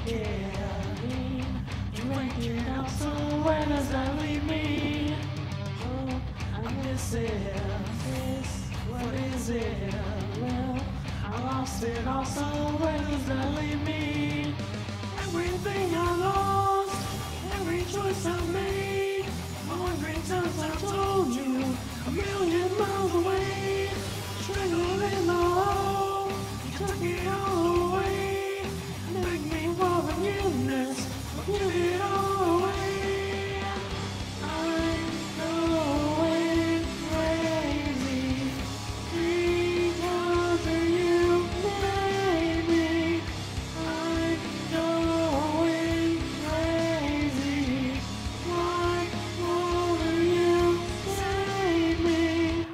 getting drinking out, so where does that leave me? Oh, I miss it. What is it? Well, I lost it all, so where does that leave me? Everything I lost, every choice I made, all every times I told you, a million miles away, strangled in the hole, you took it all away, make me for forgiveness, give it all away. I'm going crazy because of you, baby. I'm going crazy. Why won't you save me?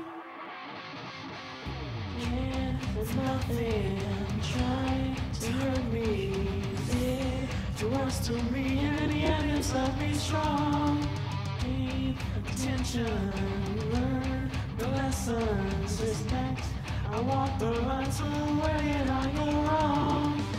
Yeah, there's nothing trying to hurt me. Did your worst to me, and in the end it's left me strong. Need attention, learn the lessons. Respect, I walk the line, so where did I go wrong?